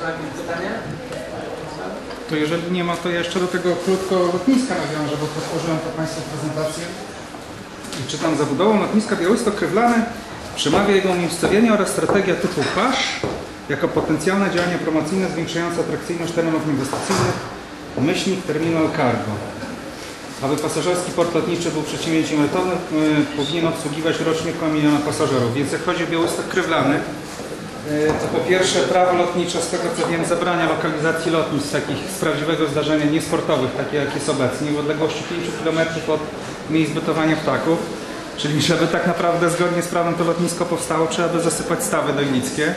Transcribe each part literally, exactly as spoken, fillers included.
są jakieś pytania? To jeżeli nie ma, to ja jeszcze do tego krótko lotniska nawiążę, bo otworzyłem to Państwu prezentację. I czytam: zabudową lotniska Białystok-Krywlany przemawia jego umiejscowienie oraz strategia typu PASZ jako potencjalne działania promocyjne zwiększające atrakcyjność terenów inwestycyjnych, myślnik terminal cargo. Aby pasażerski port lotniczy był przedsięwzięciem etapowym, yy, powinien obsługiwać rocznie około miliona pasażerów. Więc jak chodzi o Białystok-Krywlany, yy, to po pierwsze prawo lotnicze, z tego co wiem, zabrania lokalizacji lotnisk takich z prawdziwego zdarzenia, niesportowych, takie jak jest obecnie, w odległości pięciu kilometrów od miejsc bytowania ptaków. Czyli żeby tak naprawdę zgodnie z prawem to lotnisko powstało, trzeba by zasypać stawy dojnickie.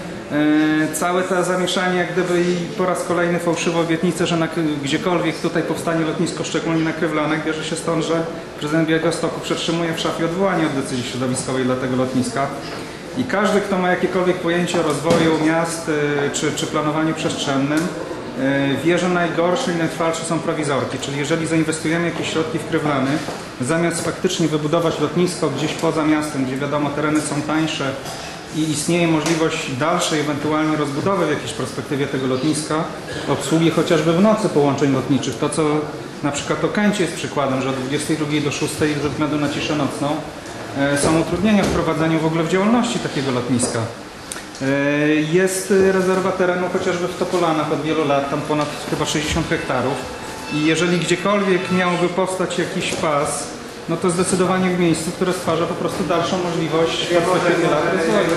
Yy, całe to zamieszanie, jak gdyby i po raz kolejny fałszywe obietnice, że na, gdziekolwiek tutaj powstanie lotnisko, szczególnie na Krywlanach, bierze się stąd, że prezydent Białegostoku przetrzymuje w szafie odwołanie od decyzji środowiskowej dla tego lotniska. I każdy, kto ma jakiekolwiek pojęcie o rozwoju miast yy, czy, czy planowaniu przestrzennym, yy, wie, że najgorsze i najtrwalsze są prowizorki. Czyli jeżeli zainwestujemy jakieś środki w Krywlany, zamiast faktycznie wybudować lotnisko gdzieś poza miastem, gdzie wiadomo tereny są tańsze, i istnieje możliwość dalszej ewentualnie rozbudowy w jakiejś perspektywie tego lotniska, obsługi chociażby w nocy połączeń lotniczych. To, co na przykład Okęcie jest przykładem, że od dwudziestej drugiej do szóstej ze względu na ciszę nocną e, są utrudnienia w prowadzeniu w ogóle w działalności takiego lotniska. E, jest rezerwa terenu chociażby w Topolanach od wielu lat, tam ponad chyba sześćdziesiąt hektarów. I jeżeli gdziekolwiek miałby powstać jakiś pas, no to zdecydowanie w miejscu, które stwarza po prostu dalszą możliwość ja perspektywy lat rozwoju.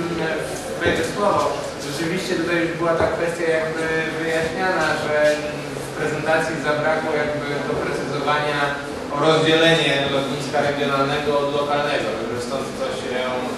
Wejdę słowo. Rzeczywiście tutaj już była ta kwestia jakby wyjaśniana, że w prezentacji zabrakło jakby doprecyzowania o rozdzielenie lotniska regionalnego od lokalnego, że stąd to się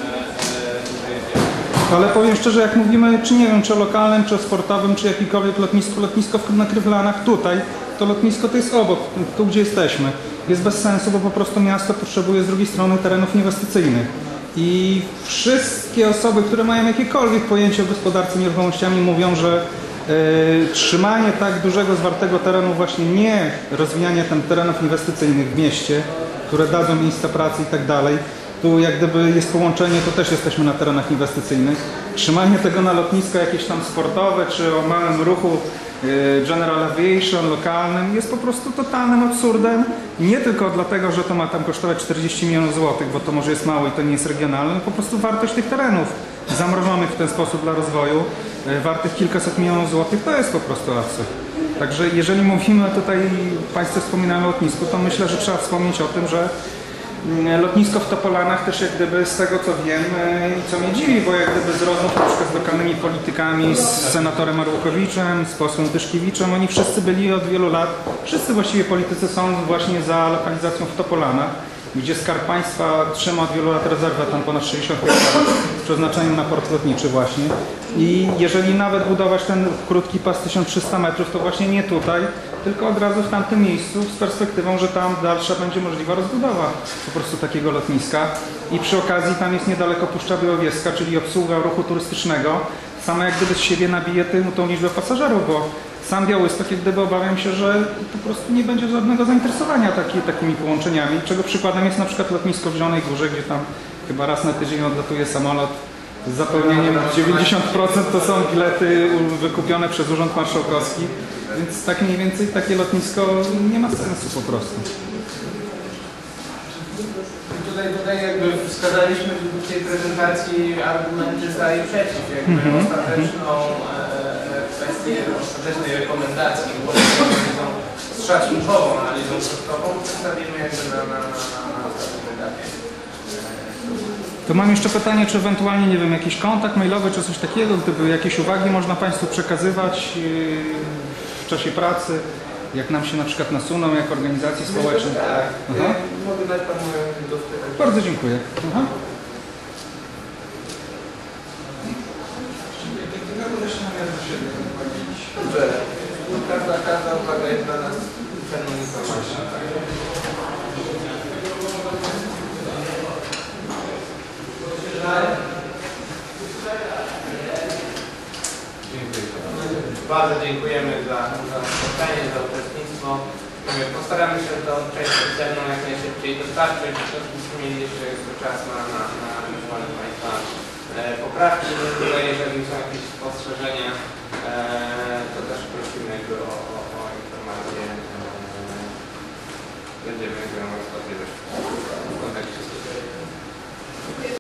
tutaj dzieje. Ale powiem szczerze, jak mówimy, czy nie wiem, czy o lokalnym, czy o sportowym, czy jakikolwiek lotnisku, lotnisko na Krywlanach tutaj, to lotnisko to jest obok, tu gdzie jesteśmy. Jest bez sensu, bo po prostu miasto potrzebuje z drugiej strony terenów inwestycyjnych. I wszystkie osoby, które mają jakiekolwiek pojęcie o gospodarce nieruchomościami, mówią, że yy, trzymanie tak dużego, zwartego terenu, właśnie nie rozwijanie tam terenów inwestycyjnych w mieście, które dadzą miejsca pracy i tak dalej. Tu jak gdyby jest połączenie, to też jesteśmy na terenach inwestycyjnych. Trzymanie tego na lotnisko jakieś tam sportowe, czy o małym ruchu General Aviation lokalnym jest po prostu totalnym absurdem. Nie tylko dlatego, że to ma tam kosztować czterdzieści milionów złotych, bo to może jest mało i to nie jest regionalne, po prostu wartość tych terenów zamrożonych w ten sposób dla rozwoju, wartych kilkaset milionów złotych, to jest po prostu absurd. Także jeżeli mówimy tutaj, Państwo wspominają o lotnisku, to myślę, że trzeba wspomnieć o tym, że lotnisko w Topolanach też jak gdyby z tego co wiem i co mnie dziwi, bo jak gdyby z rozmów na przykład z lokalnymi politykami, z senatorem Arłukowiczem, z posłem Tyszkiewiczem, oni wszyscy byli od wielu lat, wszyscy właściwie politycy są właśnie za lokalizacją w Topolanach, gdzie Skarb Państwa trzyma od wielu lat rezerwę, tam ponad sześćdziesiąt hektarów z przeznaczeniem na port lotniczy właśnie. I jeżeli nawet budować ten krótki pas tysiąc trzysta metrów, to właśnie nie tutaj, tylko od razu w tamtym miejscu z perspektywą, że tam dalsza będzie możliwa rozbudowa po prostu takiego lotniska. I przy okazji tam jest niedaleko Puszcza Białowieska, czyli obsługa ruchu turystycznego. Sama jak gdyby z siebie nabije tym, tą liczbę pasażerów, bo sam Białystok jak gdyby obawiam się, że po prostu nie będzie żadnego zainteresowania taki, takimi połączeniami. Czego przykładem jest na przykład lotnisko w Zielonej Górze, gdzie tam chyba raz na tydzień odlatuje samolot z zapełnieniem dziewięćdziesiąt procent to są bilety wykupione przez Urząd Marszałkowski, więc tak mniej więcej takie lotnisko nie ma sensu po prostu. Tutaj, tutaj jakby wskazaliśmy w tej prezentacji argumenty za i przeciw, jakby mm-hmm. ostateczną e, kwestię ostatecznej rekomendacji, bo analizą z szacunkową analizą kosztową przedstawimy jakby na, na, na, na ostatnim etapie. To mam jeszcze pytanie, czy ewentualnie, nie wiem, jakiś kontakt mailowy, czy coś takiego, gdyby jakieś uwagi można Państwu przekazywać w czasie pracy, jak nam się na przykład nasuną, jak organizacji społecznej. Tak, Aha. mogę dać Panu do wpytać. Bardzo dziękuję. Aha. Dobrze, każda, każda uwaga jest dla nas cenną informacją. Dziękuję. Bardzo dziękujemy za, za spotkanie, za uczestnictwo. Postaramy się tę część pisemną jak najszybciej dostarczyć. Mieli jeszcze czas na, na, na ewentualne Państwa poprawki. Jeżeli